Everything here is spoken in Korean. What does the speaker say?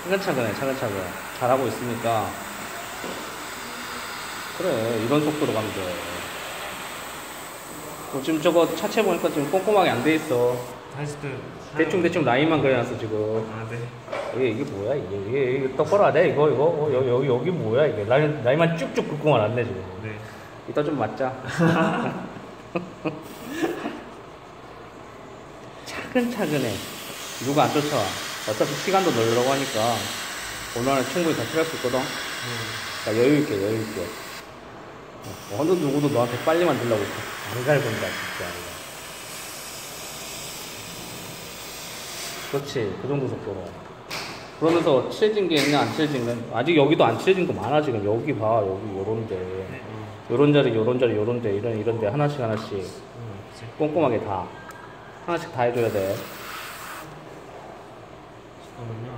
차근차근해, 차근차근. 잘하고 있으니까. 그래, 이런 속도로 가면 돼. 지금 저거 차체 보니까 지금 꼼꼼하게 안 돼 있어. 대충 라인만 그려놨어, 지금. 아, 네. 이게 뭐야, 이게 똑바로 안 돼, 이거. 여기 뭐야, 이게. 라인만 쭉쭉 긋고 말았네, 지금. 네. 이따 좀 맞자. 차근차근해. 누가 안 쫓아와. 어차피 시간도 널려고 하니까 오늘 안에 충분히 다 필요할 수 있거든. 자, 여유있게. 어느 누구도 너한테 빨리 만들려고 안 갈군다, 진짜. 그렇지, 그 정도 속도로. 그러면서 칠해진 게 있냐, 안 칠해진 건 아직 여기도 안 칠해진 거 많아. 지금 여기 봐, 여기 요런데, 요런 자리, 요런데, 이런데 하나씩 꼼꼼하게 다 하나씩 다 해줘야 돼. 잠깐만요.